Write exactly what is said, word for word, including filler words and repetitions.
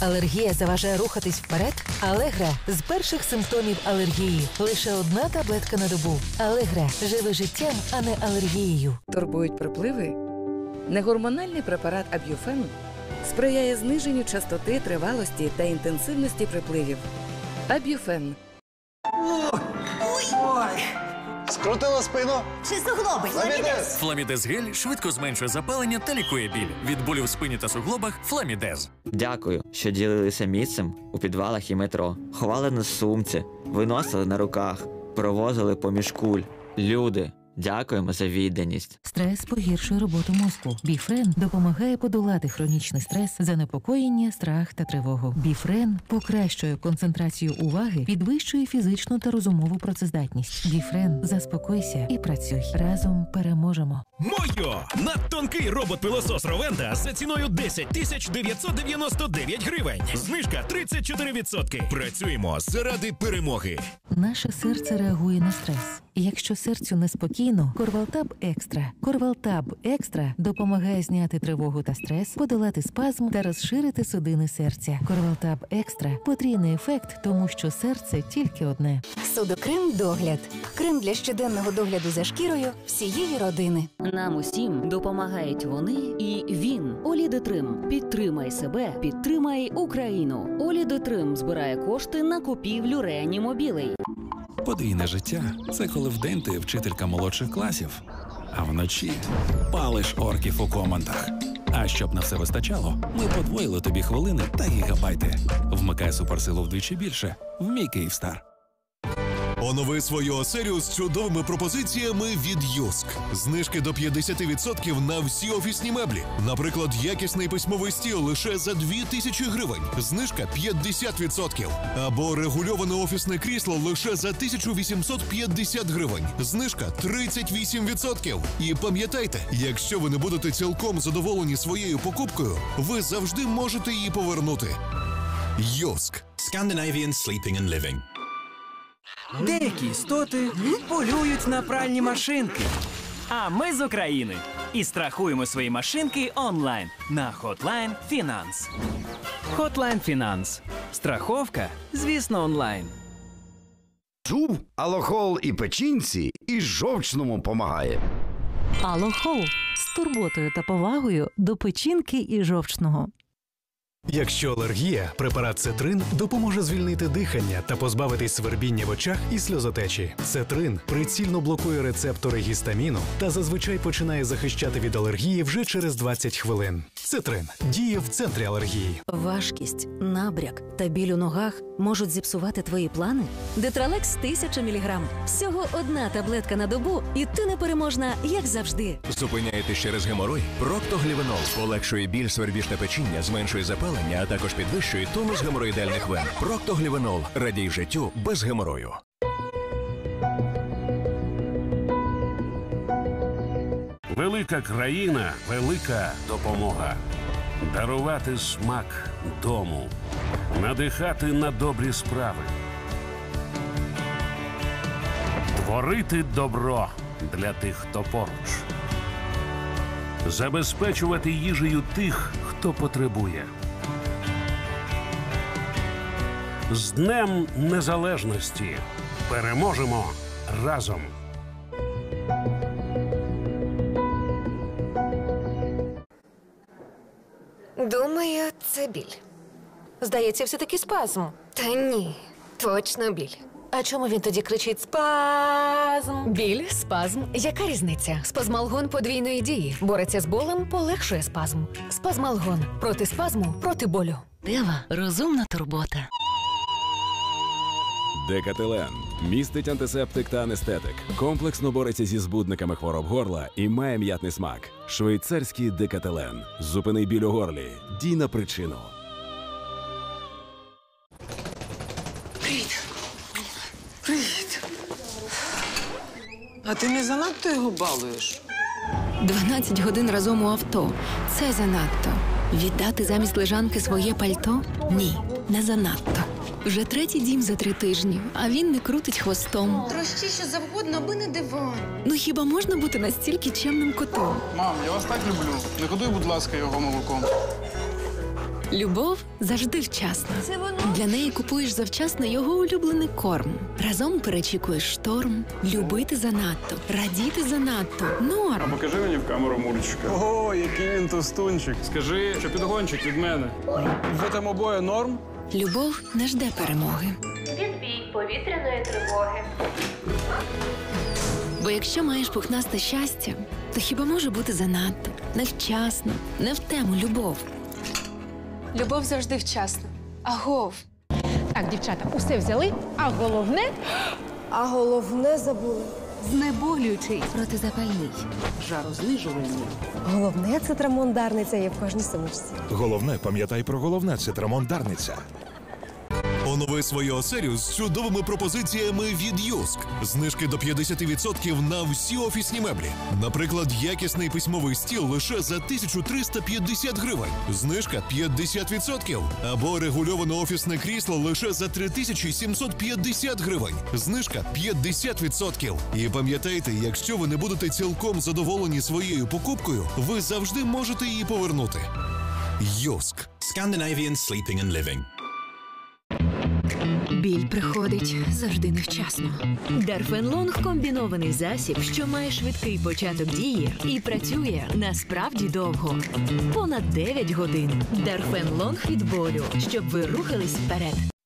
Алергія заважає рухатись вперед? Алегра з перших симптомів алергії. Лише одна таблетка на добу. Алегра живи життям, а не алергією. Турбують припливи? Негормональний препарат Аб'юфен сприяє зниженню частоти, тривалості та інтенсивності припливів. Аб'юфен. Ой! Скрутила спину? Чи суглоби? Фламідез! Фламідез гель швидко зменшує запалення та лікує біль. Від болю в спині та суглобах Фламідез. Дякую, що ділилися місцем у підвалах і метро. Ховали на сумці, виносили на руках, провозили поміж куль. Люди, дякуємо за відданість. Стрес погіршує роботу мозку. Біфрен допомагає подолати хронічний стрес, занепокоєння, страх та тривогу. Біфрен покращує концентрацію уваги, підвищує фізичну та розумову працездатність. Біфрен, заспокойся і працюй. Разом переможемо. Мойо! Надтонкий робот-пилосос Ровента за ціною десять тисяч дев'ятсот дев'яносто дев'ять гривень. Знижка тридцять чотири відсотки. Працюємо заради перемоги. Наше серце реагує на стрес. Якщо серцю неспокійно, Корвалтаб Екстра. Корвалтаб Екстра допомагає зняти тривогу та стрес, подолати спазм та розширити судини серця. Корвалтаб Екстра – потрійний ефект, тому що серце тільки одне. Судокрем догляд. Крем для щоденного догляду за шкірою всієї родини. Нам усім допомагають вони і він. Олідетрим. Підтримай себе, підтримай Україну. Олідетрим збирає кошти на купівлю реанімобілей. Подвійне життя – це коли вдень ти вчителька молодших класів, а вночі палиш орків у коментах. А щоб на все вистачало, ми подвоїли тобі хвилини та гігабайти. Вмикай суперсилу вдвічі більше в мій Київстар. Онови свою оселю з чудовими пропозиціями від Юск. Знижки до п'ятдесят відсотків на всі офісні меблі. Наприклад, якісний письмовий стіл лише за дві тисячі гривень. Знижка п'ятдесят відсотків. Або регульоване офісне крісло лише за тисячу вісімсот п'ятдесят гривень. Знижка тридцять вісім відсотків. І пам'ятайте, якщо ви не будете цілком задоволені своєю покупкою, ви завжди можете її повернути. Юск. Scandinavian Sleeping and Living. Деякі істоти полюють на пральні машинки. А ми з України. І страхуємо свої машинки онлайн на Hotline Finance. Hotline Finance. Страховка, звісно, онлайн. Чув, алохол і печінці, і жовчному помагає. Алохол з турботою та повагою до печінки і жовчного. Якщо алергія, препарат Цетрин допоможе звільнити дихання та позбавитись свербіння в очах і сльозотечі. Цетрин прицільно блокує рецептори гістаміну та зазвичай починає захищати від алергії вже через двадцять хвилин. Цетрин діє в центрі алергії. Важкість, набряк та біль у ногах можуть зіпсувати твої плани? Детралекс тисяча міліграм. Всього одна таблетка на добу, і ти непереможна, як завжди. Зупиняєтесь через геморой? Проктоглівенол полегшує біль, свербіж та печіння, зменшує запалення, а також підвищує тонус геморроїдальних вен. Проктоглівенол. Радій життю без геморою. Велика країна – велика допомога. Дарувати смак дому. Надихати на добрі справи. Творити добро для тих, хто поруч. Забезпечувати їжею тих, хто потребує. З Днем Незалежності! Переможемо разом! Думаю, це біль. Здається, все-таки спазм. Та ні, точно біль. А чому він тоді кричить «спазм»? Біль, спазм. Яка різниця? Спазмалгон подвійної дії. Бореться з болем, полегшує спазм. Спазмалгон. Проти спазму, проти болю. Дева. Розумна турбота. Декателен. Містить антисептик та анестетик. Комплексно бореться зі збудниками хвороб горла і має м'ятний смак. Швейцарський Декателен. Зупини біль у горлі. Дій на причину. Привіт. Привіт. А ти не занадто його балуєш? дванадцять годин разом у авто. Це занадто. Віддати замість лежанки своє пальто? Ні, не занадто. Вже третій дім за три тижні, а він не крутить хвостом. Трощи що завгодно, аби не диван. Ну хіба можна бути настільки чемним котом? Мам, я вас так люблю. Не годуй, будь ласка, його молоком. Любов завжди вчасно. Це воно? Для неї купуєш завчасно його улюблений корм. Разом перечікуєш шторм. Любити занадто, радіти занадто. Норм. А покажи мені в камеру Мурчика. Ого, який він товстунчик. Скажи, що підгончик від мене. Ви там обоє норм? Любов не жде перемоги. Відбій повітряної тривоги. Бо якщо маєш пухнасте щастя, то хіба може бути занадто, невчасно, не в тему любов. Любов завжди вчасно. Агов. Так, дівчата, усе взяли, а головне... А головне забули. Знеболюючий, протизапальний, жарознижувальний. Головне – цитрамон Дарниця є в кожній сумочці. Головне, пам'ятай про головне – цитрамон Дарниця. Онови свою оселю з чудовими пропозиціями від Юск. Знижки до п'ятдесят відсотків на всі офісні меблі. Наприклад, якісний письмовий стіл лише за тисячу триста п'ятдесят гривень. Знижка п'ятдесят відсотків. Або регульоване офісне крісло лише за три тисячі сімсот п'ятдесят гривень. Знижка п'ятдесят відсотків. І пам'ятайте, якщо ви не будете цілком задоволені своєю покупкою, ви завжди можете її повернути. Юск. Scandinavian Sleeping and Living. Біль приходить завжди невчасно. Дарфенлонг – комбінований засіб, що має швидкий початок дії і працює насправді довго. Понад дев'ять годин. Дарфенлонг від болю, щоб ви рухались вперед.